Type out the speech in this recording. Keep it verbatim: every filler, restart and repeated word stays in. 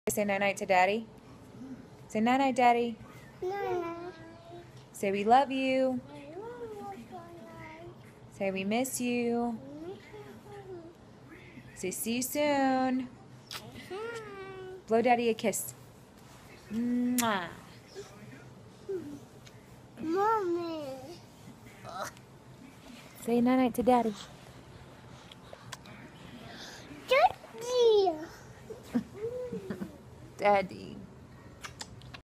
Say night-night to Daddy. Say night-night, Daddy. No. Say we love you. Say we miss you. Say see you soon. Blow Daddy a kiss. Mwah. Mommy. Say night-night to Daddy. Daddy. Daddy.